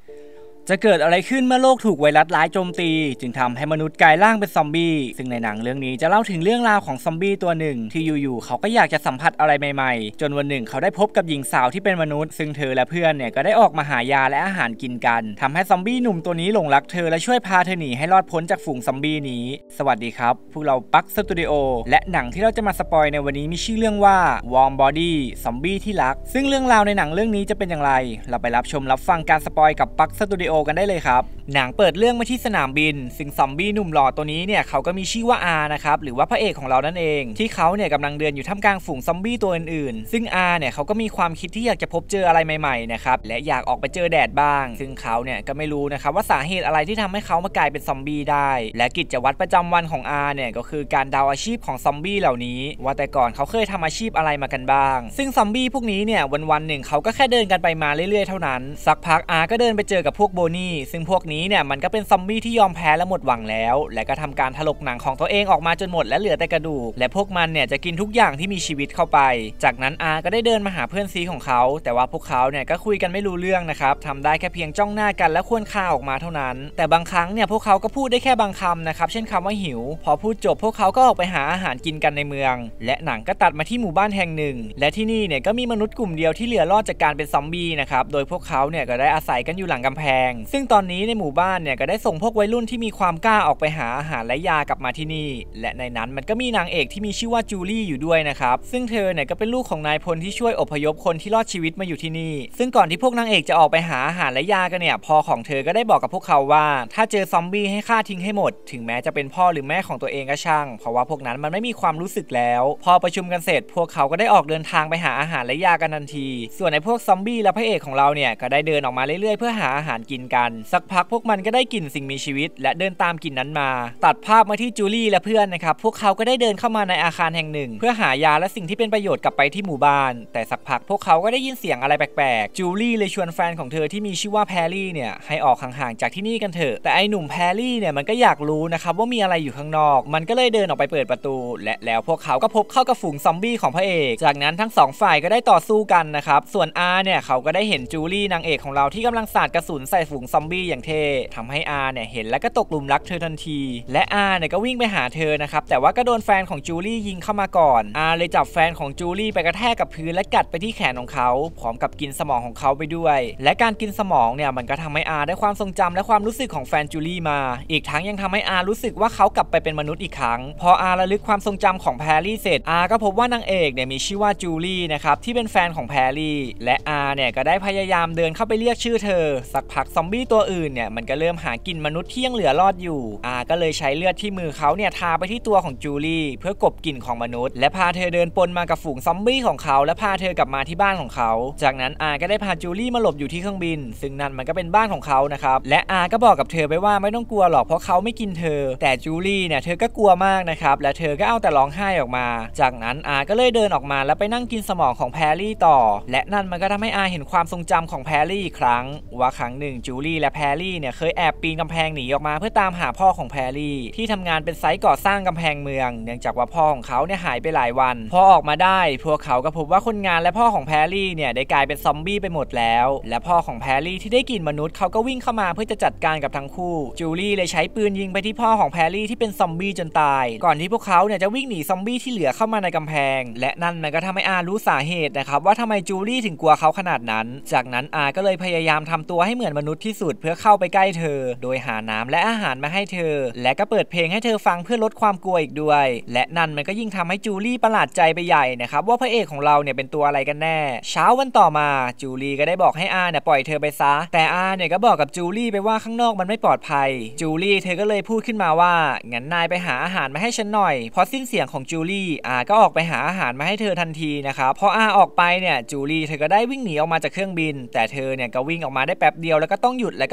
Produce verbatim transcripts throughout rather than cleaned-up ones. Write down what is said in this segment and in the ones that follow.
จะเกิดอะไรขึ้นเมื่อโลกถูกไวรัสร้ายโจมตีจึงทำให้มนุษย์กลายร่างเป็นซอมบี้ซึ่งในหนังเรื่องนี้จะเล่าถึงเรื่องราวของซอมบี้ตัวหนึ่งที่อยู่ๆเขาก็อยากจะสัมผัสอะไรใหม่ๆจนวันหนึ่งเขาได้พบกับหญิงสาวที่เป็นมนุษย์ซึ่งเธอและเพื่อนเนี่ยก็ได้ออกมาหายาและอาหารกินกันทำให้ซอมบี้หนุ่มตัวนี้หลงรักเธอและช่วยพาเธอหนีให้รอดพ้นจากฝูงซอมบี้นี้สวัสดีครับพวกเราปักสตูดิโอและหนังที่เราจะมาสปอยในวันนี้มีชื่อเรื่องว่า Warm Body ซอมบี้ที่รักซึ่งเรื่องราวในหนังเรื่องนี้จะเป็นอย่างไรเราไปรับชมรับฟังการสปอยกับปักสตูดิโอกันได้เลยครับหนังเปิดเรื่องมาที่สนามบินซึ่งซอมบี้หนุ่มหล่อตัวนี้เนี่ยเขาก็มีชื่อว่าอานะครับหรือว่าพระเอกของเรานั่นเองที่เขาเนี่ยกำลังเดินอยู่ท่ามกลางฝูงซอมบี้ตัวอื่นๆซึ่งอาเนี่ยเขาก็มีความคิดที่อยากจะพบเจออะไรใหม่ๆนะครับและอยากออกไปเจอแดดบ้างซึ่งเขาเนี่ยก็ไม่รู้นะครับว่าสาเหตุอะไรที่ทำให้เขามากลายเป็นซอมบี้ได้และกิจวัตรประจำวันของอาเนี่ยก็คือการเดาอาชีพของซอมบี้เหล่านี้ว่าแต่ก่อนเขาเคยทำอาชีพอะไรมากันบ้างซึ่งซอมบี้พวกนี้เนี่ยวันๆหนึ่งเขาก็แค่เดินกันไปมาเรื่อยๆเท่านั้นสักพักอาก็เดินไปเจอกับพวกโบนี่ซึ่งพวกนี้เนี่ยมันก็เป็นซอมบี้ที่ยอมแพ้และหมดหวังแล้วและก็ทำการถลกหนังของตัวเองออกมาจนหมดและเหลือแต่กระดูกและพวกมันเนี่ยจะกินทุกอย่างที่มีชีวิตเข้าไปจากนั้นอาก็ได้เดินมาหาเพื่อนซีของเขาแต่ว่าพวกเขาเนี่ยก็คุยกันไม่รู้เรื่องนะครับทำได้แค่เพียงจ้องหน้ากันและควนคาออกมาเท่านั้นแต่บางครั้งเนี่ยพวกเขาก็พูดได้แค่บางคำนะครับเช่นคำว่าหิวพอพูดจบพวกเขาก็ออกไปหาอาหารกินกันในเมืองและหนังก็ตัดมาที่หมู่บ้านแห่งหนึ่งและที่นี่เนี่ยก็มีมนุษย์กลุ่มเดียวที่เหลือรอดจากการเป็นซอมบี้นะครับโดยพวกเขาเนี่ยก็ได้อาศัยกันอยู่หลังกำแพงซึ่งตอนนี้ในหมู่บ้านเนี่ยก็ได้ส่งพวกวัยรุ่นที่มีความกล้าออกไปหาอาหารและยากลับมาที่นี่และในนั้นมันก็มีนางเอกที่มีชื่อว่าจูลี่อยู่ด้วยนะครับซึ่งเธอเนี่ยก็เป็นลูกของนายพลที่ช่วยอพยพคนที่รอดชีวิตมาอยู่ที่นี่ซึ่งก่อนที่พวกนางเอกจะออกไปหาอาหารและยากันเนี่ยพ่อของเธอก็ได้บอกกับพวกเขาว่าถ้าเจอซอมบี้ให้ฆ่าทิ้งให้หมดถึงแม้จะเป็นพ่อหรือแม่ของตัวเองก็ช่างเพราะว่าพวกนั้นมันไม่มีความรู้สึกแล้วพอประชุมกันเสร็จพวกเขาก็ได้ออกเดินทางไปหาอาหารและยากันทันทีส่วนในพวกซอมบี้และพระเอกของเราเนี่ยก็ได้เดินออกมาเรื่อยๆเพื่อหาอาหารกินกันสักพักพวกมันก็ได้กลิ่นสิ่งมีชีวิตและเดินตามกลิ่นนั้นมาตัดภาพมาที่จูลี่และเพื่อนนะครับพวกเขาก็ได้เดินเข้ามาในอาคารแห่งหนึ่งเพื่อหายาและสิ่งที่เป็นประโยชน์กลับไปที่หมู่บ้านแต่สักพักพวกเขาก็ได้ยินเสียงอะไรแปลกๆจูลี่เลยชวนแฟนของเธอที่มีชื่อว่าแพรรี่เนี่ยให้ออกห่างๆจากที่นี่กันเถอะแต่ไอหนุ่มแพรรี่เนี่ยมันก็อยากรู้นะครับว่ามีอะไรอยู่ข้างนอกมันก็เลยเดินออกไปเปิดประตูและแล้วพวกเขาก็พบเข้ากับฝูงซอมบี้ของพระเอกจากนั้นทั้งสองฝ่ายก็ได้ต่อสู้กันนะครับส่วนอาเนี่ยเขาก็ได้เห็นจูลี่นางเอกของเราที่กำลังสาดกระสุนใส่ฝูงซอมบี้อย่างเท่ทำให้อาเนี่ยเห็นแล้วก็ตกหลุมรักเธอทันทีและอาเนี่ยก็วิ่งไปหาเธอนะครับแต่ว่าก็โดนแฟนของจูลี่ยิงเข้ามาก่อนอาเลยจับแฟนของจูลี่ไปกระแทกกับพื้นและกัดไปที่แขนของเขาพร้อมกับกินสมองของเขาไปด้วยและการกินสมองเนี่ยมันก็ทำให้อาได้ความทรงจำและความรู้สึกของแฟนจูลี่มาอีกทั้งยังทำให้อารู้สึกว่าเขากลับไปเป็นมนุษย์อีกครั้งพออาระลึกความทรงจำของแพรรี่เสร็จอาก็พบว่านางเอกเนี่ยมีชื่อว่าจูลี่นะครับที่เป็นแฟนของแพรรี่และอาเนี่ยก็ได้พยายามเดินเข้าไปเรียกชื่อเธอสักพักซอมบี้ตัวอื่นเนี่ยมันก็เริ่มหากลิ่นมนุษย์ที่ยังเหลือรอดอยู่อาก็เลยใช้เลือดที่มือเขาเนี่ยทาไปที่ตัวของจูลี่เพื่อกลบกลิ่นของมนุษย์และพาเธอเดินปนมากับฝูงซอมบี้ของเขาและพาเธอกลับมาที่บ้านของเขาจากนั้นอาก็ได้พาจูลี่มาหลบอยู่ที่เครื่องบินซึ่งนั่นมันก็เป็นบ้านของเขานะครับและอาก็บอกกับเธอไปว่าไม่ต้องกลัวหรอกเพราะเขาไม่กินเธอแต่จูลี่เนี่ยเธอก็กลัวมากนะครับและเธอก็เอาแต่ร้องไห้ออกมาจากนั้นอาก็เลยเดินออกมาแล้วไปนั่งกินสมองของแพรรี่ต่อและนั่นมันก็ทำให้อาเห็นความทรงจำของแพรรี่อีกครั้งว่าครั้งหนึ่งจูลี่และแพรรี่เนี่ยเคยแอบปีนกำแพงหนีออกมาเพื่อตามหาพ่อของแพรรี่ที่ทำงานเป็นไซต์ก่อสร้างกำแพงเมืองเนื่องจากว่าพ่อของเขาเนี่ยหายไปหลายวันพอออกมาได้พวกเขาก็พบว่าคนงานและพ่อของแพรรี่เนี่ยได้กลายเป็นซอมบี้ไปหมดแล้วและพ่อของแพรรี่ที่ได้กลิ่นมนุษย์เขาก็วิ่งเข้ามาเพื่อจะจัดการกับทั้งคู่จูลี่เลยใช้ปืนยิงไปที่พ่อของแพรรี่ที่เป็นซอมบี้จนตายก่อนที่พวกเขาเนี่ยจะวิ่งหนีซอมบี้ที่เหลือเข้ามาในกำแพงและนั่นมันก็ทำให้อารู้สาเหตุนะครับว่าทำไมจูลี่ถึงกลัวเขาขนาดนั้นจากนั้นอาก็เลยพยายามทำตัวให้เหมือนมนุษย์ที่สุดเพื่อเข้าไปใกล้เธอโดยหาน้ำและอาหารมาให้เธอและก็เปิดเพลงให้เธอฟังเพื่อลดความกลัวอีกด้วยและนั่นมันก็ยิ่งทำให้จูลี่ประหลาดใจไปใหญ่นะครับว่าพระเอกของเราเนี่ยเป็นตัวอะไรกันแน่เช้าวันต่อมาจูลี่ก็ได้บอกให้อาเนี่ยปล่อยเธอไปซะแต่อาเนี่ยก็บอกกับจูลี่ไปว่าข้างนอกมันไม่ปลอดภัยจูลี่เธอก็เลยพูดขึ้นมาว่างั้นนายไปหาอาหารมาให้ฉันหน่อยพอสิ้นเสียงของจูลี่อาก็ออกไปหาอาหารมาให้เธอทันทีนะครับพออาออกไปเนี่ยจูลี่เธอก็ได้วิ่งหนีออกมาจากเครื่องบินแต่เธอเนี่ยก็วิ่งออกมาได้แป๊บเดียวแล้วก็ต้องหยุดแล้วก็หลบอยู่ที่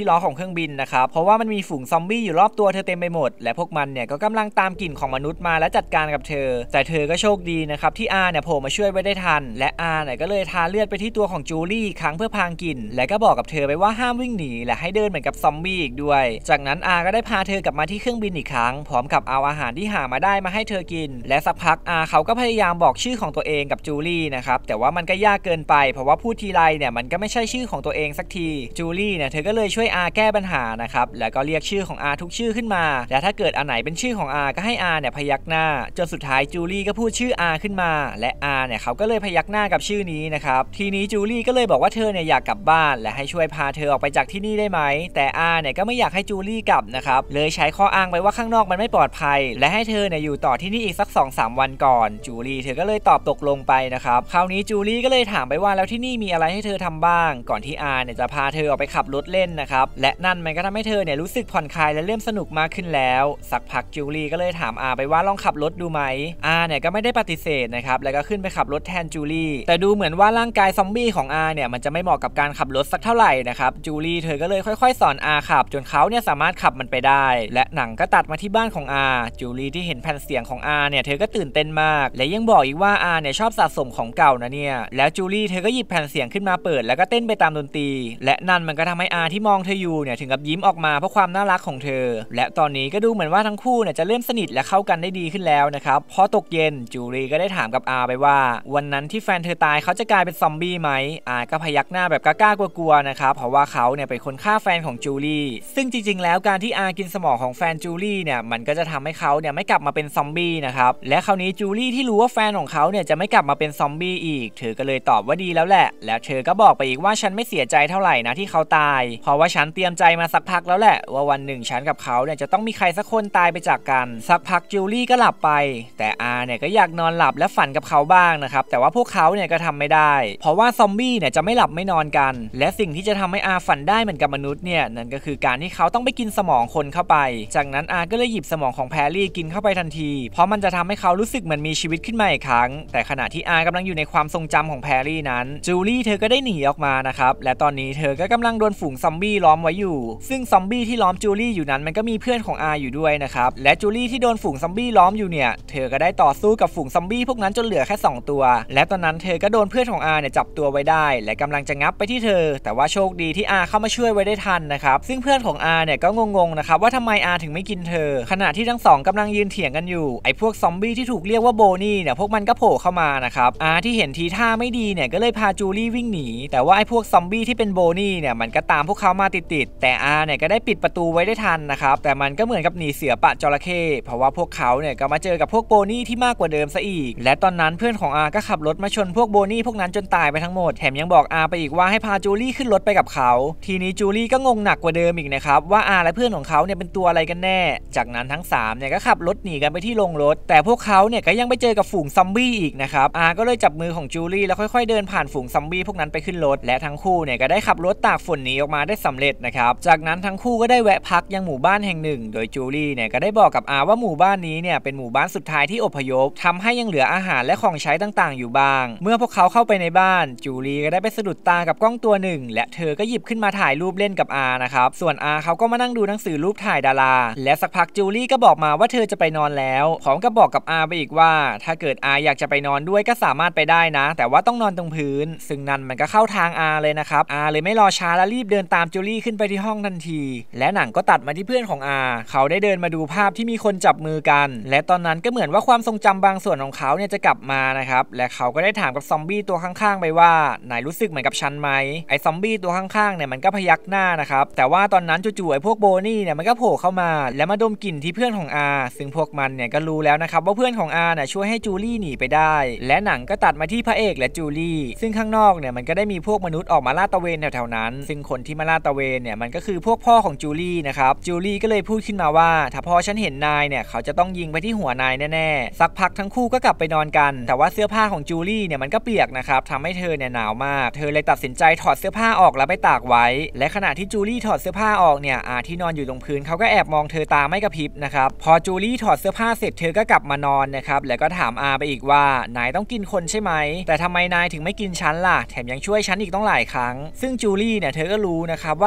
ที่ล้อของเครื่องบินนะครับเพราะว่ามันมีฝูงซอมบี้อยู่รอบตัวเธอเต็มไปหมดและพวกมันเนี่ยก็กำลังตามกลิ่นของมนุษย์มาและจัดการกับเธอแต่เธอก็โชคดีนะครับที่อาเนี่ยโผล่มาช่วยไว้ได้ทันและอาเนี่ยก็เลยทาเลือดไปที่ตัวของจูลี่ครั้งเพื่อพรางกลิ่นและก็บอกกับเธอไปว่าห้ามวิ่งหนีและให้เดินเหมือนกับซอมบี้อีกด้วยจากนั้นอาก็ได้พาเธอกลับมาที่เครื่องบินอีกครั้งพร้อมกับเอาอาหารที่หามาได้มาให้เธอกินและสักพักอาเขาก็พยายามบอกชื่อของตัวเองกับจูลี่นะครับแต่ว่ามันก็ยากเกินไปเพราะว่าพูดทีไรเนี่ยมันก็ไม่ใช่ชื่อของตัวเองสักทีจูลี่เนี่ยเธอก็เลยช่วยอาแก้ปัญหานะครับแล้วก็เรียกชื่อของอาทุกชื่อขึ้นมาและถ้าเกิดอันไหนเป็นชื่อของอาก็ให้อาเนี่ยพยักหน้าจนสุดท้ายจูลี่ก็พูดชื่ออาขึ้นมาและอาเนี่ยเขาก็เลยพยักหน้ากับชื่อนี้นะครับทีนี้จูลี่ก็เลยบอกว่าเธอเนี่ยอยากกลับบ้านและให้ช่วยพาเธอออกไปจากที่นี่ได้ไหมแต่อาเนี่ยก็ไม่อยากให้จูลี่กลับนะครับเลยใช้ข้ออ้างไปว่าข้างนอกมันไม่ปลอดภัยและให้เธอเนี่ยอยู่ต่อที่นี่อีกสัก สองถึงสาม วันก่อนจูลี่เธอก็เลยตอบตกลงไปนะครับคราวนี้จูลี่ก็เลยถามไปว่าแล้วที่นี่มีอะไรให้เธอทำบ้างก่อนที่อาเนี่ยจะพาเธอออกไปขับรถเล่นนะครับและนั่นมันก็ทำให้เธอเนี่ยรู้สึกผ่อนคลายและเริ่มสนุกมากขึ้นแล้วสักพักจูลี่ก็เลยถามอาไปว่าลองขับรถดูไหมอาเนี่ยก็ไม่ได้ปฏิเสธนะครับแล้วก็ขึ้นไปขับรถแทนจูลี่แต่ดูเหมือนว่าร่างกายซอมบี้ของอาเนี่ยมันจะไม่เหมาะกับการขับรถสักเท่าไหร่นะครับจูลี่เธอก็เลยค่อยๆสอนอาขับจนเขาเนี่ยสามารถขับมันไปได้และหนังก็ตัดมาที่บ้านของอาจูลี่ที่เห็นแผ่นเสียงของอาเนี่ยเธอก็ตื่นเต้นมากและยังบอกอีกว่าอาเนี่ยชอบสะสมของเก่านะเนี่ยแล้วจูลี่เธอก็หยิบแผ่นเสียงขึ้นมาเปิดแล้วก็เต้นไปตามดนตรีและนั่นมันก็ทำให้อาที่มองเธออยู่เนี่ยถึงกับยิ้มออกมาเพราะความน่ารักของเธอและตอนนี้ก็ดูเหมือนว่าทั้งคู่เนี่ยจะเริ่มสนิทและเข้ากันได้ดีขึ้นแล้วนะครับพอตกเย็นจูลี่ก็ได้ถามกับอาไปว่าวันนั้นที่แฟนเธอตายเขาจะกลายเป็นซอมบี้ไหมอาก็พยักหน้าแบบกล้ากลัวๆนะครับเพราะว่าเขาเนี่ยเป็นคนฆ่าแฟนของจูลี่ซึ่งจริงๆแล้วการที่อากินสมองของแฟนจูลี่เนี่ยมันก็จะทำให้เขาเนี่ยไม่กลับมาเป็นซอมบี้นะครับและคราวนี้จูลี่ที่รู้ว่าแฟนของเขาเนี่ยจะไม่กลับมาเป็นซอมบี้อีกเธอก็เลยตอบว่าดีแล้วแหละแล้วเธอก็บอกไปอีกว่าฉันไม่เสียใจเท่าไหร่นะที่เขาตายเพราะว่าฉันเตรียมใจมาสักพักแล้วแหละว่าวันหนึ่งฉันกับเขาเนี่ยจะต้องมีใครสักคนตายไปจากกันสักพักจูลี่ก็หลับไปแต่อาเนี่ยก็อยากนอนหลับและฝันกับเขาบ้างนะครับแต่ว่าพวกเขาเนี่ยก็ทำไม่ได้เพราะว่าซอมบี้เนี่ยจะไม่หลับไม่นอนกันและสิ่งที่จะทำให้อาฝันได้เหมือนกับมนุษย์เนี่ยนั่นก็คือการที่เขาต้องไปกินสมองคนเข้าไปจากนั้นอาก็เลยหยิบสมองของแพรรี่กินเข้าไปทันทีเพราะมันจะทำให้เขารู้สึกเหมือนมีชีวิตขึ้นมาอีกครั้งแต่ขณะที่อากำลังอยู่ในความทรงจำของแพรรี่นั้นจูลี่เธอก็ได้หนีออกมานะครับและตอนนี้เธอก็กำลังโดนฝูงซอมบี้ล้อมไว้อยู่ซึ่งซอมบี้ที่ล้อมจูลี่อยู่นั้นมันก็มีเพื่อนของอาอยู่ด้วยนะครับและจูลี่ที่โดนฝูงซอมบี้ล้อมอยู่เนี่ยเธอก็ได้ต่อสู้กับฝูงซอมบี้พวกนั้นจนเหลือแค่สองตัวและตอนนั้นเธอก็โดนเพื่อนของอาเนี่ยจับตัวไว้ได้และกำลังจะงับไปที่เธอแต่ว่าโชคดีที่อาเข้ามาช่วยไว้ได้ทันนะครับซึ่งเพื่อนของอาเนี่ยก็งงๆนะครับว่าทำไมอาถึงไม่กินเธอขณะที่ทั้งสองกำลังยืนเถียงกันอยู่ไอ้พวกซอมบี้ที่ถูกเรียกว่าโบนี่เนี่ยพวกมันก็โผล่เข้ามานะครับอาที่เห็นทีท่าไม่ดีเนี่ยก็เลยพาจูลี่วิ่งหนีแต่ว่าไอ้พวกซอมบี้ที่เป็นโบนี่เนี่ยมันก็ตามพวกเขามาติดๆแต่อาเนี่ยก็ได้ปิดประตูไว้ได้ทันนะครับแต่มันก็เหมือนกับหนีเสือปะจระเข้เพราะว่าพวกเขาเนี่ยก็มาเจอกับพวกโบนี่ที่มากกว่าเดิมซะอีกและตอนนั้นเพื่อนของอาก็ขับรถมาชนพวกโบนี่พวกนั้นจนตายไปทั้งหมดแถมยังบอกอาไปอีกว่าให้พาจูลี่ขึ้นรถไปกับเขาทีนี้จูลี่ก็งงหนักกว่าเดิมอีกนะครับว่าอาและเพื่อนของเขาเนี่ยเป็นตัวอะไรกันแน่จากนั้นทั้งสามเนี่ยก็ขับรถหนีกันไปที่โรงรถแต่พวกเขาเนี่ยก็ยังไปเจอกับฝูงซอมบี้อีกนะครับอาก็เลยจับมือของจูลี่แล้วค่อยๆเดินผ่านฝูงซอมบี้พวกนั้นไปขึ้นรถและทั้งคู่เนี่ยก็ได้ขับรถตากฝนหนีออกมาได้สำเร็จนะครับจากนั้นทั้งคู่ก็ได้แวะพักยังหมู่บ้านแห่งหนึ่งโดยจูลี่เนี่ยก็ได้บอกกับอาว่าหมู่บ้านนี้เนี่ยเป็นหมู่บ้านสุดท้ายที่อพยพทำให้ยังเหลืออาหารและของใช้ต่างๆอยู่บ้างเมื่อพวกเขาเข้าไปในบ้านจูลี่ก็ได้ไปสะดุดตากับกล้องตัวหนึ่งและเธอก็หยิบขึ้นมาถ่ายรูปเล่นกับอานะครับส่วนอาเขาก็มานั่งดูหนังสือรูปถ่ายดาราและสักพักจูลี่ก็บอกมาว่าเธอจะไปนอนแล้วพร้อมกับบอกกับอาไปอีกว่าถ้าเกิดอาอยากจะไปนอนด้วยก็สามารถไปได้นะแต่ว่าต้องนอนตรงพื้นซึ่งนั่นมันก็เข้าทางอาเลยนะครับอาเลยไม่รอช้าและรีบเดินตามจูลี่ขึ้นไปที่ห้องทันทีและหนังก็ตัดมาที่เพื่อนของอาเขาได้เดินมาดูภาพที่มีคนจับมือกันและตอนนั้นก็เหมือนว่าความทรงจำบางส่วนของเขาเนี่ยจะกลับมานะครับและเขาก็ได้ถามกับซอมบี้ตัวข้างๆไปว่านายรู้สึกเหมือนกับฉันไหมไอ้ซอมบี้ตัวข้างๆเนี่ยมันก็พยักหน้านะครับแต่ว่าตอนนั้นจู่ๆไอ้พวกโบนี่เนี่ยมันก็โผล่เข้ามาและมาดมกลิ่นที่เพื่อนของอาซึ่งพวกมันเนี่ยก็รู้แล้วนะครับว่าเพื่อนของอาเนี่ยช่วยให้จูลี่หนีไปได้และหนังก็ตัดมาที่พระเอกและจูลี่ซึ่งข้างนอกเนี่ยมันก็ได้มีพวกมนุษย์ออกมาลาดตระเวนแถวๆนั้นซึ่งคนที่มาลาดตระเวนเนี่ยมันก็คือพวกพ่อของจูลี่นะครับจูลี่ก็เลยพูดขึ้นมาว่าถ้าพ่อฉันเห็นนายเนี่ยเขาจะต้องยิงไปที่หัวนายแน่ๆสักพักทั้งคู่ก็กลับไปนอนกันแต่ว่าเสื้อผ้าของจูลี่เนี่ยมันก็เปียกนะครับทำให้เธอเนี่ยหนาวมากเธอเลยตัดสินใจถอดเสื้อผ้าออกแล้วไปตากไว้และขณะที่จูลี่ถอดเสื้อผ้าออกเนี่ยอาที่นอนอยู่ตรงพื้นเขาก็แอบมองเธอตาไม่กระพริบนะครับพอจูลี่ถอดเสื้อผ้าเสร็จเธอก็กลับมานอนนะครับแล้วก็ถามอาไปอีกว่านายต้องกินคนใช่ไหมแต่ทำไมนายถึงไม่กินฉันล่ะแถมยังช่วยฉันอีกต้องหลายครั้งซึ่งจูลี่เนี่ยเธอก็รู้นะครับว่า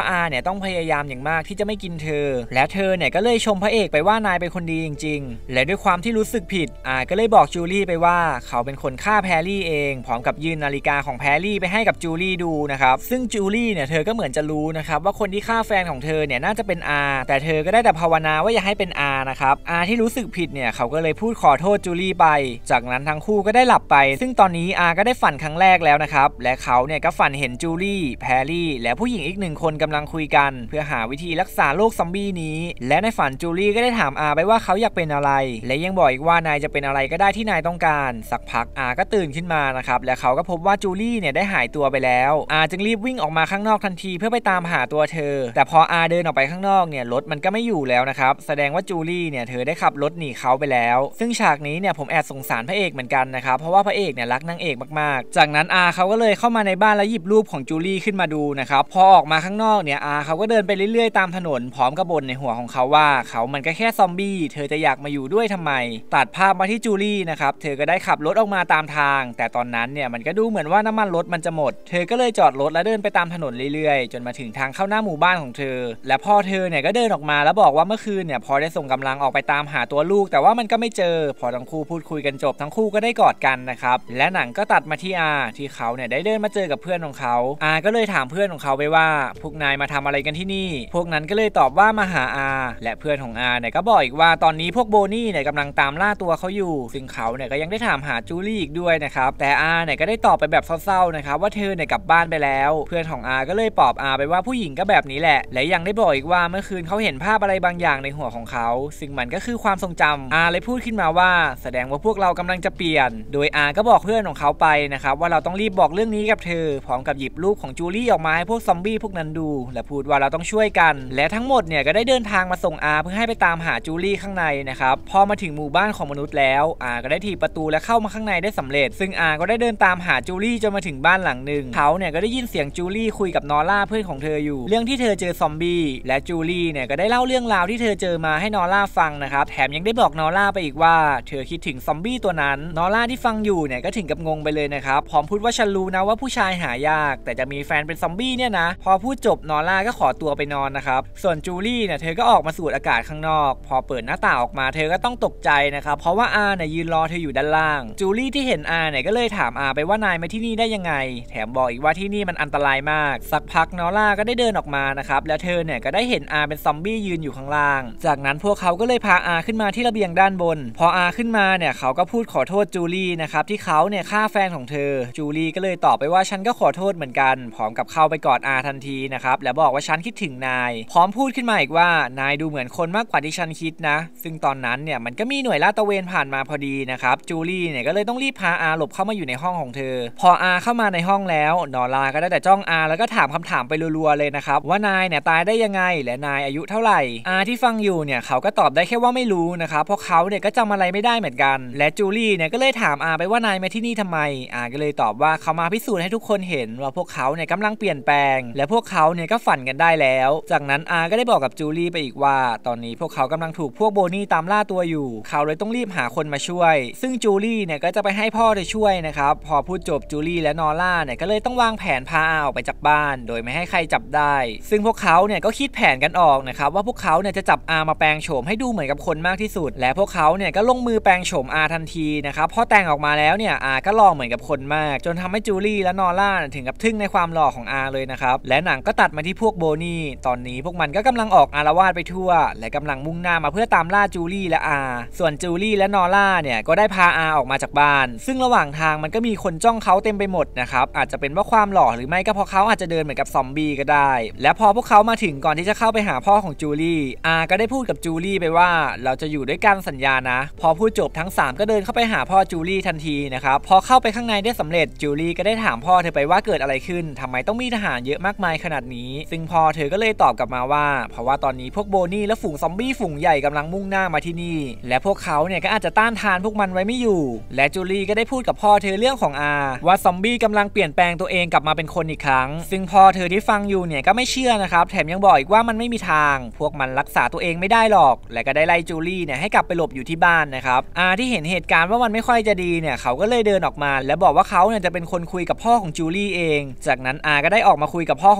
อาเนี่ยต้องพยายามอย่างมากที่จะไม่กินเธอและเธอเนี่ยก็เลยชมพระเอกไปว่านายเป็นคนดีจริงๆและด้วยความที่รู้สึกผิดอาก็เลยบอกจูลี่ไปว่าเขาเป็นคนฆ่าแพรรี่เองพร้อมกับยื่นนาฬิกาของแพรรี่ไปให้กับจูลี่ดูนะครับซึ่งจูลี่เนี่ยเธอก็เหมือนจะรู้นะครับว่าคนที่ฆ่าแฟนของเธอเนี่ยน่าจะเป็นอาแต่เธอก็ได้แต่ภาวนาว่าอย่าให้เป็นอานะครับอาที่รู้สึกผิดเนี่ยเขาก็เลยพูดขอโทษจูลี่ไปจากนั้นทั้งคู่ก็ได้หลับไปซึ่งตอนนี้อาก็ได้ฝันครั้งแรกแล้วนะครับและเขาเนี่ยก็ฝันเห็นจูลี่แพรรี่และผู้หญิงอีกหนึ่งคนกำลังคุยกันเพื่อหาวิธีรักษาโรคซอมบี้นี้และในฝันจูลี่ก็ได้ถามอาไปว่าเขาอยากเป็นอะไรและยังบอกอีกว่านายจะเป็นอะไรก็ได้ที่นายต้องการสักพักอาก็ตื่นขึ้นมานะครับและเขาก็พบว่าจูลี่เนี่ยได้หายตัวไปแล้วอาจึงรีบวิ่งออกมาข้างนอกทันทีเพื่อไปตามหาตัวเธอแต่พออาเดินออกไปข้างนอกเนี่ยรถมันก็ไม่อยู่แล้วนะครับแสดงว่าจูลี่เนี่ยเธอได้ขับรถหนีเขาไปแล้วซึ่งฉากนี้เนี่ยผมแอบสงสารพระเอกเหมือนกันนะครับเพราะว่าพระเอกเนี่ยรักนางเอกมากๆจากนั้นอาเขาก็เลยเข้ามาในบ้านแล้วหยิบรูปของจูลี่ขึ้นมาดูนะครับพอออกมาข้างนอกเนี่ยอาเขาก็เดินไปเรื่อยๆตามถนนพร้อมกับบ่นในหัวของเขาว่าเขามันก็แค่ซอมบี้เธอจะอยากมาอยู่ด้วยทำไมตัดภาพมาที่จูลี่นะครับเธอก็ได้ขับรถออกมาตามทางแต่ตอนนั้นเนี่ยมันก็ดูเหมือนว่าน้ำมันรถมันจะหมดเธอก็เลยจอดรถแล้วเดินไปตามถนนเรื่อยๆจนมาถึงทางเข้าหน้าหมู่บ้านของเธอและพ่อเธอเนี่ยก็เดินออกมาแล้วบอกว่าเมื่อคืนเนี่ยพอได้ส่งกำลังออกไปตามหาตัวลูกแต่ว่ามันก็ไม่เจอพอทั้งคู่พูดคุยกันจบทั้งคู่ก็ได้กอดกันนะครับและหนังก็ตัดมาที่อาที่เขาเนี่ยได้เดินมาเจอกับเพื่อนของเขาอาก็เลยถามเพื่อนของเขาไปว่าพวกนายมาทำอะไรกันที่นี่พวกนั้นก็เลยตอบว่ามาหาอาและเพื่อนของอาเนี่ยก็บอกอีกว่าตอนนี้พวกโบนี่เนี่ยกำลังตามล่าตัวเขาอยู่ซึ่งเขาเนี่ยก็ยังได้ถามหาจูลี่อีกด้วยนะครับแต่อาเนี่ยก็ได้ตอบไปแบบเศร้าๆนะครับว่าเธอเนี่ยกลับบ้านไปแล้วเพื่อนของอาก็เลยปลอบอาไปว่าผู้หญิงก็แบบนี้แหละและยังได้บอกอีกว่าเมื่อคืนเขาเห็นภาพอะไรบางอย่างในหัวของเขาซึ่งมันก็คือความทรงจำอาเลยพูดขึ้นมาว่าแสดงว่าพวกเรากำลังจะเปลี่ยนโดยอาก็บอกเพื่อนของเขาไปนะครับว่าเราต้องรีบบอกเรื่องนี้กับเธอพร้อมกับหยิบรูปของจูลี่ออกมาให้พวกซอมบี้พวกนั้นดูและพูดว่าเราต้องช่วยกันและทั้งหมดเนี่ยก็ได้เดินทางมาส่งอาเพื่อให้ไปตามหาจูลี่ข้างในนะครับพอมาถึงหมู่บ้านของมนุษย์แล้วอาก็ได้ถีบประตูและเข้ามาข้างในได้สำเร็จซึ่งอาก็ได้เดินตามหาจูลี่จนมาถึงบ้านหลังหนึ่งเขาเนี่ยก็ได้ยินเสียงจูลี่คุยกับนอร่าเพื่อนของเธออยู่เรื่องที่เธอเจอซอมบี้และจูลี่เนี่ยก็ได้เล่าเรื่องราวที่เธอเจอมาให้นอร่าฟังนะครับแถมยังได้บอกนอร่าไปอีกว่าเธอคิดถึงซอมบี้ตัวนั้นนอร่าที่ฟังอยู่เนี่ยก็ถึงกับงงไปเลยนะครับพร้อมพูดว่าฉันรู้นะว่าผู้ชายหายากแต่จะมีแฟนเป็นซอมบี้เนี่ยนะพอพูดจบนอร่าก็ขอตัวไปนอนนะครับส่วนจูลี่เนี่ยเธอก็ออกมาสูดอากาศข้างนอกพอเปิดหน้าต่างออกมาเธอก็ต้องตกใจนะครับเพราะว่าอาเนี่ยยืนรอเธออยู่ด้านล่างจูลี่ที่เห็นอาเนี่ยก็เลยถามอาไปว่านายมาที่นี่ได้ยังไงแถมบอกอีกว่าที่นี่มันอันตรายมากสักพักนอร่าก็ได้เดินออกมานะครับแล้วเธอเนี่ยก็ได้เห็นอาเป็นซอมบี้ยืนอยู่ข้างล่างจากนั้นพวกเขาก็เลยพาอาขึ้นมาที่ระเบียงด้านบนพออาขึ้นมาเนี่ยเขาก็พูดขอโทษจูลี่นะครับที่เขาเนี่ยฆ่าแฟนของเธอจูลี่ก็เลยตอบไปว่าฉันก็ขอโทษเหมือนกันพร้อมกับเข้าไปกอดอาทันทีนะครับแล้วบอกว่าฉันคิดถึงนายพร้อมพูดขึ้นมาอีกว่านายดูเหมือนคนมากกว่าที่ฉันคิดนะซึ่งตอนนั้นเนี่ยมันก็มีหน่วยลาดตระเวนผ่านมาพอดีนะครับจูลี่เนี่ยก็เลยต้องรีบพาอาหลบเข้ามาอยู่ในห้องของเธอพออาเข้ามาในห้องแล้วนอร่าก็ได้แต่จ้องอาแล้วก็ถามคำถามไปรัวๆเลยนะครับว่านายเนี่ยตายได้ยังไงและนายอายุเท่าไหร่อาที่ฟังอยู่เนี่ยเขาก็ตอบได้แค่ว่าไม่รู้นะครับเพราะเขาเนี่ยก็จำอะไรไม่ได้เหมือนกันและจูลี่เนี่ยก็เลยถามอาไปว่านายมาที่นี่ทำไมอาก็เลยตอบว่าเขามาพิสูจน์ให้ทุกคนเห็นว่าพวกเขาเนี่ยกำลังเปลี่ยนแปลงและพวกเขาเนี่ยก็ฝันกันได้แล้วจากนั้นอาก็ได้บอกกับจูลี่ไปอีกว่าตอนนี้พวกเขากำลังถูกพวกโบนี่ตามล่าตัวอยู่เขาเลยต้องรีบหาคนมาช่วยซึ่งจูลี่เนี่ยก็จะไปให้พ่อเธอช่วยนะครับพอพูดจบจูลี่และนอร่าเนี่ยก็เลยต้องวางแผนพาอาออกไปจากบ้านโดยไม่ให้ใครจับได้ซึ่งพวกเขาเนี่ยก็คิดแผนกันออกนะครับว่าพวกเขาเนี่ยจะจับอามาแปลงโฉมให้ดูเหมือนกับคนมากที่สุดและพวกเขาเนี่ยก็ลงมือแปลงโฉมอาทันทีนะครับพอแต่งออกมาแล้วเนี่ยอาก็หล่อเหมือนกับคนมากจนทำให้จูลี่และนอร่าถึงกับทึ่งในความหล่อของอาเลยนะครับและหนังก็ตัดมาที่พวกโบนี่ตอนนี้พวกมันก็กำลังออกอาละวาดไปทั่วและกำลังมุ่งหน้ามาเพื่อตามล่าจูลี่และอาส่วนจูลี่และนอร่าเนี่ยก็ได้พาอาออกมาจากบ้านซึ่งระหว่างทางมันก็มีคนจ้องเขาเต็มไปหมดนะครับอาจจะเป็นว่าความหล่อหรือไม่ก็เพราะเขาอาจจะเดินเหมือนกับซอมบี้ก็ได้และพอพวกเขามาถึงก่อนที่จะเข้าไปหาพ่อของจูลี่อาก็ได้พูดกับจูลี่ไปว่าเราจะอยู่ด้วยกันสัญญานะพอพูดจบทั้งสามก็เดินเข้าไปหาพ่อจูลี่ทันทีนะครับพอเข้าไปข้างในได้สำเร็จจูลี่ก็ได้ถามพ่อเธอไปว่าเกิดอะไรขึ้นทำไมต้องมีทหารเยอะมากมายขนาดนี้ซึ่งพ่อเธอก็เลยตอบกลับมาว่าเพราะว่าตอนนี้พวกโบนี่และฝูงซอมบี้ฝูงใหญ่กำลังมุ่งหน้ามาที่นี่และพวกเขาเนี่ยก็อาจจะต้านทานพวกมันไว้ไม่อยู่และจูลี่ก็ได้พูดกับพ่อเธอเรื่องของอาว่าซอมบี้กำลังเปลี่ยนแปลงตัวเองกลับมาเป็นคนอีกครั้งซึ่งพ่อเธอที่ฟังอยู่เนี่ยก็ไม่เชื่อนะครับแถมยังบอกอีกว่ามันไม่มีทางพวกมันรักษาตัวเองไม่ได้หรอกและก็ได้ไล่จูลี่เนี่ยให้กลับไปหลบอยู่ที่บ้านนะครับอาที่เห็นเหตุการณ์ว่ามันไม่ค่อยจะดีเนี่ยเขาก็เลยเดินออกมาและบอกว่าเขาเนี่ยจะเป็นคนคุยกับพ่อของจูลี่เองจากนั้นอาก็ได้ออกมาคุยกับพ่อของจูลี่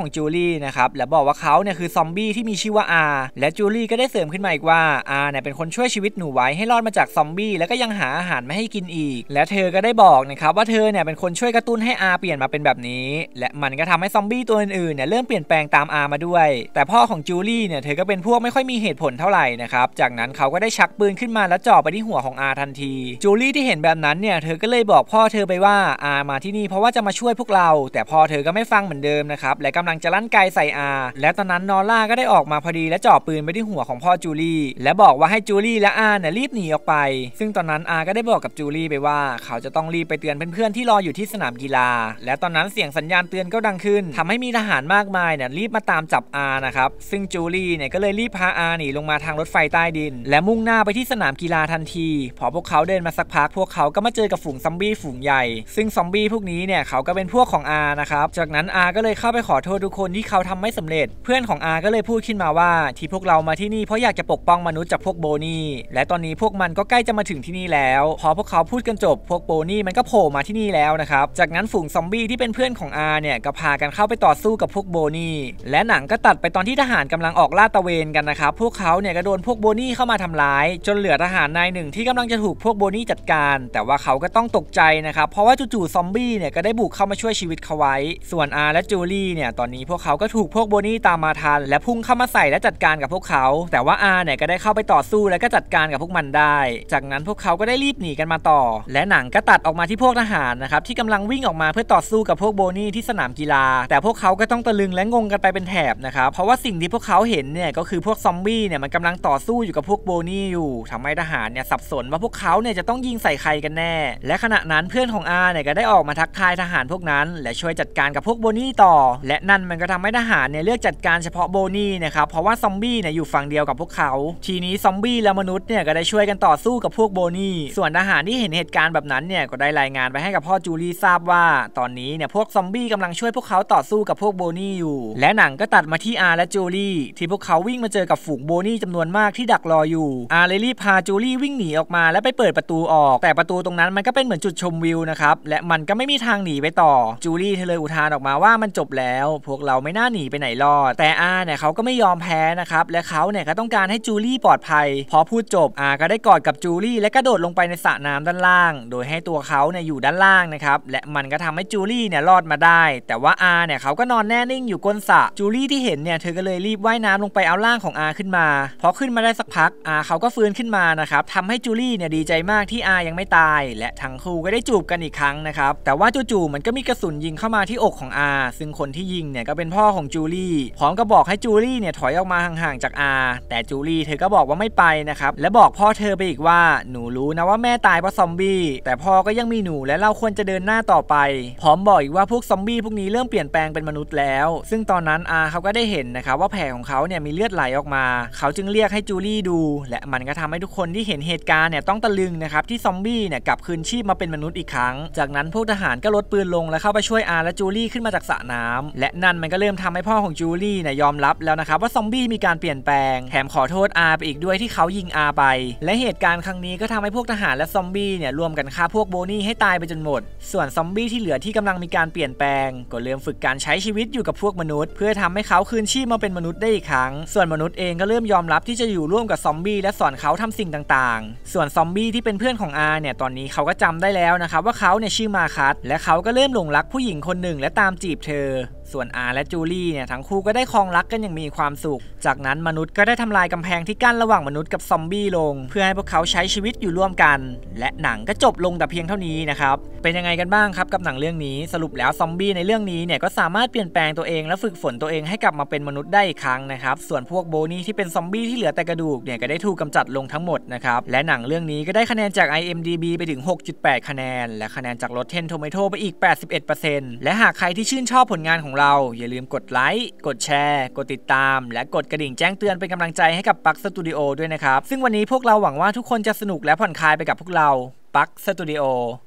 ลี่นะครับและบอกว่าเขาเนี่ยคือซอมบี้ที่มีชื่อว่าอาและจูลี่ก็ได้เสริมขึ้นมาอีกว่าอาเนี่ยเป็นคนช่วยชีวิตหนูไว้ให้รอดมาจากซอมบี้แล้วก็ยังหาอาหารไม่ให้กินอีกและเธอก็ได้บอกนะครับว่าเธอเนี่ยเป็นคนช่วยกระตุ้นให้อาเปลี่ยนมาเป็นแบบนี้และมันก็ทำให้ซอมบี้ตัวอื่นๆเนี่ยเริ่มเปลี่ยนแปลงตามอามาด้วยแต่พ่อของจูลี่เนี่ยเธอก็เป็นพวกไม่ค่อยมีเหตุผลเท่าไหร่นะครับจากนั้นเขาก็ได้ชักปืนขึ้นมาแล้วจ่อไปที่หัวของอาทันทีจูลี่ที่เห็นแบบนั้นเนี่ยเธอก็เลยบอกพ่อเธอไปว่าอามาที่นี่เพราะว่าจะมาช่วยพวกเราแต่พ่อเธอก็ไม่ฟังเหมือนเดิมนะครับและกำลังจะลั่นไกใส่อาและตอนนั้นนอร่าก็ได้ออกมาพอดีและจ่อปืนไปที่หัวของพ่อจูลี่และบอกว่าให้จูลี่และอาเนี่ยรีบหนีออกไปซึ่งตอนนั้นอาก็ได้บอกกับจูลี่ไปว่าเขาจะต้องรีบไปเตือนเพื่อนๆที่รออยู่ที่สนามกีฬาและตอนนั้นเสียงสัญญาณเตือนก็ดังขึ้นทำให้มีทหารมากมายเนี่ยรีบมาตามจับอานะครับซึ่งจูลี่เนี่ยก็เลยรีบพาอาหนีลงมาทางรถไฟใต้ดินและมุ่งหน้าไปที่สนามกีฬาทันทีพอพวกเขาเดินมาสักพักพวกเขาก็มาเจอกับฝูงซอมบี้ฝูงใหญ่ซึ่งซอมบี้พวกนี้เนี่ยเขาก็เป็นพวกของอานะครับจากนั้นอาก็เลยเข้าไปขอโทษทุกคนที่เขาทำไม่สำเร็จเพื่อนของอาก็เลยพูดขึ้นมาว่าที่พวกเรามาที่นี่เพราะอยากจะปกป้องมนุษย์จากพวกโบนี่และตอนนี้พวกมันก็ใกล้จะมาถึงที่นี่แล้วพอพวกเขาพูดกันจบพวกโบนี่มันก็โผล่มาที่นี่แล้วนะครับจากนั้นฝูงซอมบี้ที่เป็นเพื่อนของอาเนี่ยก็พากันเข้าไปต่อสู้กับพวกโบนี่และหนังก็ตัดไปตอนที่ทหารกำลังออกลาดตระเวนกันนะครับพวกเขาเนี่ยก็โดนพวกโบนี่เข้ามาทำร้ายจนเหลือทหารนายหนึ่งที่กำลังจะถูกพวกโบนี่จัดการแต่ว่าเขาก็ต้องตกใจนะครับเพราะว่าจู่ๆซอมบี้เนี่ยก็ได้บุกเข้ามาช่วยชีวิตเขาไว้ส่วนอาและจูลี่เนี่ยตอนนี้พวกเขาก็ถูกพวกโบนี่ตามมาทันและพุ่งเข้ามาใส่และจัดการกับพวกเขาแต่ว่าอาเนี่ยก็ได้เข้าไปต่อสู้และก็จัดการกับพวกมันได้จากนั้นพวกเขาก็ได้รีบหนีกันมาต่อและหนังก็ตัดออกมาที่พวกทหารนะครับที่กำลังวิ่งออกมาเพื่อต่อสู้กับพวกโบนี่ที่สนามกีฬาแต่พวกเขาก็ต้องตะลึงและงงกันไปเป็นแถบนะครับเพราะว่าสิ่งที่พวกเขาเห็นเนี่ยก็คือพวกซอมบี้เนี่ยมันกำลังต่อสู้อยู่กับพวกโบนี่อยู่ทำให้ทหารเนี่ยสับสนว่าพวกเขาเนี่ยจะต้องยิงใส่ใครกันแน่และขณะนั้นเพื่อนของอาเนี่ยก็ได้ออกมาทักทายทหารพวกนั้นและช่วยจัดการกับพวกโบนี่ต่อและนั่นมันก็ทำให้ทหารเนี่ยเลือกจัดการเฉพาะโบนี่นะครับเพราะว่าซอมบี้เนี่ยอยู่ฝั่งเดียวกับพวกเขาทีนี้ซอมบี้และมนุษย์เนี่ยก็ได้ช่วยกันต่อสู้กับพวกโบนี่ส่วนทหารที่เห็นเหตุการณ์แบบนั้นเนี่ยก็ได้รายงานไปให้กับพ่อจูลี่ทราบว่าตอนนี้เนี่ยพวกซอมบี้กำลังช่วยพวกเขาต่อสู้กับพวกโบนี่อยู่และหนังก็ตัดมาที่อาและจูลี่ที่พวกเขาวิ่งมาเจอกับฝูงโบนี่จำนวนมากที่ดักรออยู่อาเลยรีบพาจูลี่วิ่งหนีออกมาและไปเปิดประตูออกแต่ประตูตรงนั้นมันก็เป็นเหมือนจุดชมวิวนะครับและมันก็ไม่มีทางหนีไปต่อจูลี่เธอเลยอุทานออกมาว่ามันจบแล้วพวกเราไม่น่าหนีไปไหนรอดแต่อาเนี่ยเขาก็ไม่ยอมแพ้นะครับและเขาเนี่ยก็ต้องการให้จูลี่ปลอดภัยพอพูดจบอาก็ได้กอดกับจูลี่และกระโดดลงไปในสระน้ำด้านล่างโดยให้ตัวเขาเนี่ยอยู่ด้านล่างนะครับและมันก็ทำให้จูลี่เนี่ยรอดมาได้แต่ว่าอาเนี่ยเขาก็นอนแน่นิ่งอยู่ก้นสระจูลี่ที่เห็นเนี่ยเธอก็เลยรีบว่ายน้ำลงไปเอาร่างของอาขึ้นมาพอขึ้นมาได้สักพักอาเขาก็ฟื้นขึ้นมานะครับทำให้จูลี่เนี่ยดีใจมากที่อายังไม่ตายและทั้งคู่ก็ได้จูบกันอีกครั้งนะครับแต่ว่าจู่ๆมันก็มีกระสุนยิงเข้ามาที่อกของอาซึ่งคนที่ยิงเนี่ยก็เป็นพ่อของจูลี่พร้อมกับบอกให้จูลี่เนี่ยถอยออกมาห่างๆจากอาแต่จูลี่เธอก็บอกว่าไม่ไปนะครับและบอกพ่อเธอไปอีกว่าหนูรู้นะว่าแม่ตายเพราะซอมบี้แต่พ่อก็ยังมีหนูและเราควรจะเดินหน้าต่อไปพร้อมบอกอีกว่าพวกซอมบี้พวกนี้เริ่มเปลี่ยนแปลงเป็นมนุษย์แล้วซึ่งตอนนั้นอาเขาก็ได้เห็นนะครับว่าแผลของเขาเนี่ยมีเลือดไหลออกมาเขาจึงเรียกให้จูลี่ดูและมันก็ทำให้ทุกคนที่เห็นเหตุการณ์เนี่ยต้องตะลึงนะครับที่ซอมบี้เนี่ยกลับคืนชีพมาเป็นมนุษย์อีกครั้งจากนั้นพวกทหารก็ลดปืนลงและเข้าไปช่วยอาและจูลี่ขึ้นมาจากสระน้ำและนั่นมันก็เริ่มทำให้พ่อของจูลี่เนี่ยยอมรับแล้วนะครับว่าซอมบี้มีการเปลี่ยนแปลงแถมขอโทษอาไปอีกด้วยที่เขายิงอาไปและเหตุการณ์ครั้งนี้ก็ทำให้พวกทหารและซอมบี้เนี่ยรวมกันฆ่าพวกโบนี่ให้ตายไปจนหมดส่วนซอมบี้ที่เหลือที่กำลังมีการเปลี่ยนแปลงก็เริ่มฝึกการใช้ชีวิตอยู่กับพวกมนุษย์เพื่อทำให้เขาคืนชีพมาเป็นมนุษย์ได้อีกครั้งส่วนมนุษย์เองก็เริ่มยอมรับที่จะอยู่ร่วมกับซอมบี้และสอนเขาทำสิ่งต่างๆส่วนซอมบี้ที่เป็นเพื่อนของอาเนี่ยตอนนี้เขาก็จำได้แล้วนะครับว่าเขาเนี่ยชื่อมาคัสและเขาก็เริ่มหลงรักผู้หญิงคนหนึ่งและตามจีบเธอส่วนอาและจูลี่เนี่ยทั้งคู่ก็ได้ครองรักกันอย่างมีความสุขจากนั้นมนุษย์ก็ได้ทำลายกำแพงที่กั้นระหว่างมนุษย์กับซอมบี้ลงเพื่อให้พวกเขาใช้ชีวิตอยู่ร่วมกันและหนังก็จบลงแต่เพียงเท่านี้นะครับเป็นยังไงกันบ้างครับกับหนังเรื่องนี้สรุปแล้วซอมบี้ในเรื่องนี้เนี่ยก็สามารถเปลี่ยนแปลงตัวเองและฝึกฝนตัวเองให้กลับมาเป็นมนุษย์ได้อีกครั้งนะครับส่วนพวกโบนี่ที่เป็นซอมบี้ที่เหลือแต่กระดูกเนี่ยก็ได้ถูกกำจัดลงทั้งหมดนะครับและหนังเรื่องนี้ก็ได้คะแนนจาก ไอ เอ็ม ดี บี ไปถึง หกจุดแปด คะแนนและคะแนนจาก Rotten Tomatoes ไปอีก แปดสิบเอ็ดเปอร์เซ็นต์ และหากใครที่ชื่นชอบผลงานของเราอย่าลืมกดไลค์กดแชร์กดติดตามและกดกระดิ่งแจ้งเตือนเป็นกำลังใจให้กับปักสตูดิโอด้วยนะครับซึ่งวันนี้พวกเราหวังว่าทุกคนจะสนุกและผ่อนคลายไปกับพวกเราปักสตูดิโอ